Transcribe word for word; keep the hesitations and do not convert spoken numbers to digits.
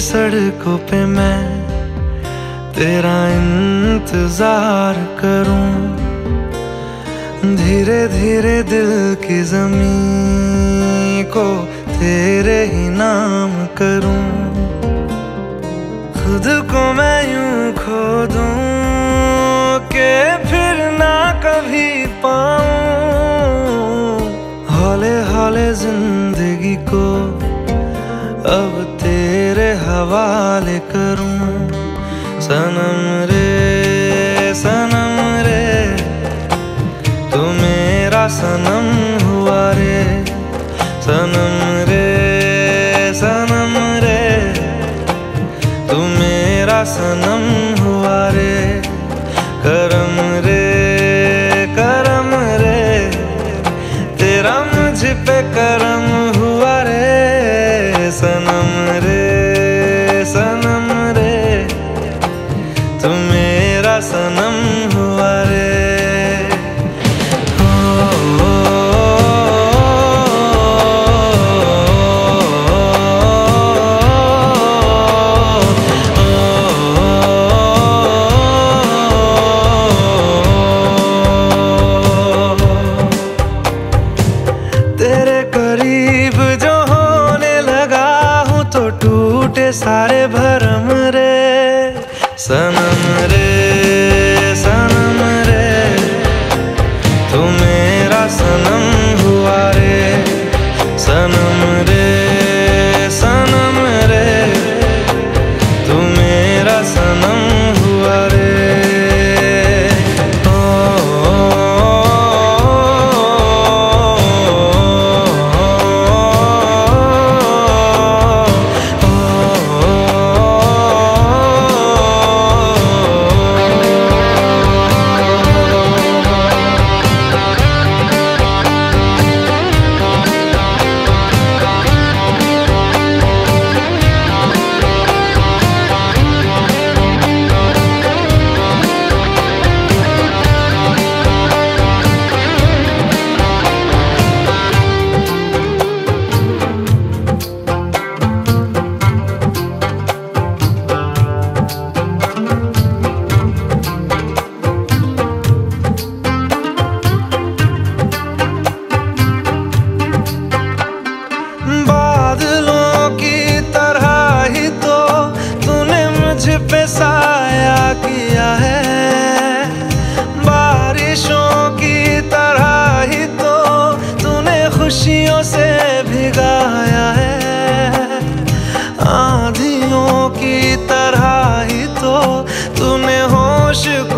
सड़कों पे मैं तेरा इंतजार करूं, धीरे धीरे दिल की ज़मीं को तेरे ही नाम करूं। खुद को मैं यूं खो दूं कि फिर ना कभी पाऊं, हौले हौले जिंदगी को अब तेरे हवाले करूं। सनम रे सनम रे तू मेरा सनम हुआ रे, सनम रे सनम रे तू मेरा सनम हुआ रे। करम रे करम रे तेरा मुझ पे करम हुआ रे, सनम रे सनम रे तू मेरा सनम हुआ रे। तेरे करीब जो होने लगा हूँ तो टूटे सारे भरम रे, सनम रे सनम रे तू मेरा सनम हुआ रे, सनम रे सनम रे तू मेरा सनम हुआ रे। बादलों की तरह ही तो तूने मुझ पे साया किया है, बारिशों की तरह ही तो तूने खुशियों से भिगाया है, आंधियों की तरह ही तो तूने होश